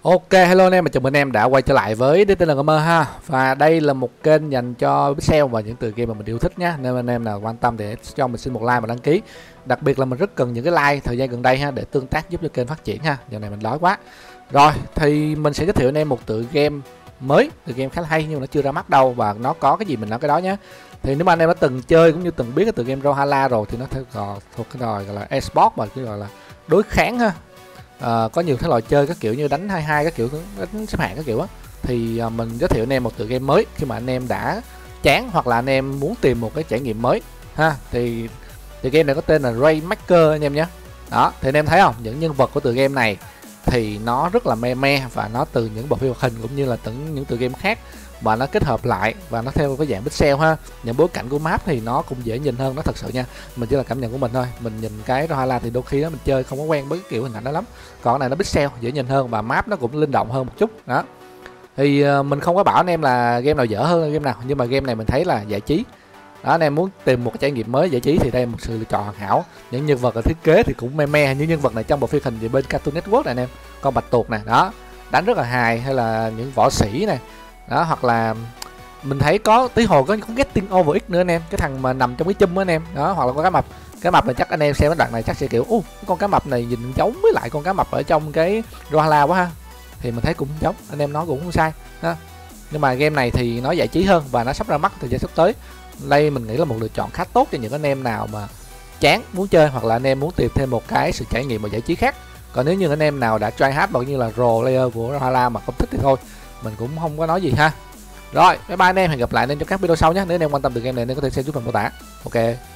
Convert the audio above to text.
Ok, hello anh em, chào mừng anh em đã quay trở lại với DTN Gamer ha. Và đây là một kênh dành cho Pixel và những tựa game mà mình yêu thích nhé. Nên anh em nào quan tâm thì cho mình xin một like và đăng ký. Đặc biệt là mình rất cần những cái like thời gian gần đây ha, để tương tác giúp cho kênh phát triển ha. Giờ này mình đói quá. Rồi, thì mình sẽ giới thiệu anh em một tựa game mới, tựa game khá là hay nhưng mà nó chưa ra mắt đâu, và nó có cái gì mình nói cái đó nhé. Thì nếu mà anh em đã từng chơi cũng như từng biết cái tựa game Brawlhalla rồi thì nó thuộc cái gọi là esports, mà cái gọi là đối kháng ha. Có nhiều thể loại chơi các kiểu như đánh 22 các kiểu, đánh xếp hạng các kiểu á, thì mình giới thiệu anh em một tựa game mới khi mà anh em đã chán hoặc là anh em muốn tìm một cái trải nghiệm mới ha. Thì game này có tên là Rainmaker anh em nhé. Đó, thì anh em thấy không, những nhân vật của tựa game này thì nó rất là me và nó từ những bộ phim hoạt hình cũng như là những tựa game khác mà nó kết hợp lại và nó theo cái dạng pixel ha. Những bối cảnh của map thì nó cũng dễ nhìn hơn, nó thật sự nha, mình chỉ là cảm nhận của mình thôi. Mình nhìn cái Brawlhalla thì đôi khi đó mình chơi không có quen với cái kiểu hình ảnh đó lắm, còn cái này nó pixel dễ nhìn hơn và map nó cũng linh động hơn một chút đó. Thì mình không có bảo anh em là game nào dở hơn game nào, nhưng mà game này mình thấy là giải trí đó. Anh em muốn tìm một cái trải nghiệm mới giải trí thì đây là một sự lựa chọn hoàn hảo. Những nhân vật ở thiết kế thì cũng me như nhân vật này trong bộ phim hình về bên Cartoon Network này anh em, con bạch tuộc này đó, đánh rất là hài, hay là những võ sĩ này đó, hoặc là mình thấy có tí hồi có Getting Over X nữa anh em, cái thằng mà nằm trong cái chum á anh em đó, hoặc là con cá mập này chắc anh em xem cái đoạn này chắc sẽ kiểu con cá mập này nhìn giống với lại con cá mập ở trong cái Brawlhalla quá ha. Thì mình thấy cũng giống, anh em nói cũng không sai ha. Nhưng mà game này thì nó giải trí hơn và nó sắp ra mắt thời gian sắp tới. Đây mình nghĩ là một lựa chọn khá tốt cho những anh em nào mà chán muốn chơi, hoặc là anh em muốn tìm thêm một cái sự trải nghiệm và giải trí khác. Còn nếu như anh em nào đã try hard bao như là role player của Brawlhalla mà không thích thì thôi, mình cũng không có nói gì ha. Rồi, bye bye anh em, hẹn gặp lại anh em trong các video sau nhé. Nếu anh em quan tâm từ game này nên có thể xem giúp phần mô tả. Ok.